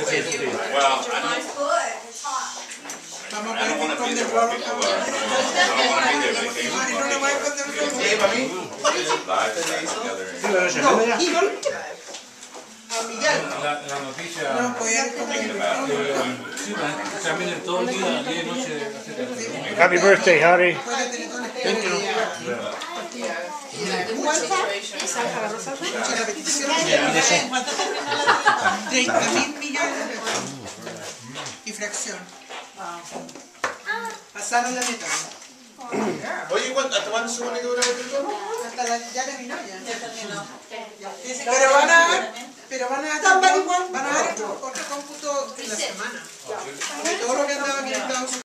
Vamos a ver que esconde el rolo. No le voy a esconder el rolo. ¿Para mí? A Miguel. La noticia. No, pues ya esconder el rolo. Sí, también todo el día, día y noche. Happy birthday, Harry. Thank you. La petición de 30.000 millones de pesos. Y fracción. Pasaron la meta. Oye, ¿hasta cuándo se supone que dura el tiempo? Hasta ya terminó ya. Ya terminó. Pero van a dar otro cómputo en la semana. Porque todo lo que andaba aquí en Estados Unidos.